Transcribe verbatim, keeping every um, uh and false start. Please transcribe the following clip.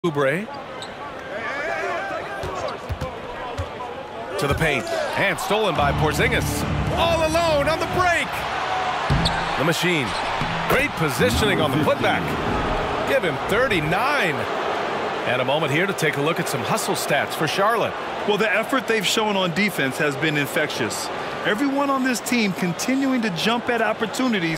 Oubre. To the paint. And stolen by Porzingis. All alone on the break. The machine. Great positioning on the putback. Give him thirty-nine. And a moment here to take a look at some hustle stats for Charlotte. Well, the effort they've shown on defense has been infectious. Everyone on this team continuing to jump at opportunities.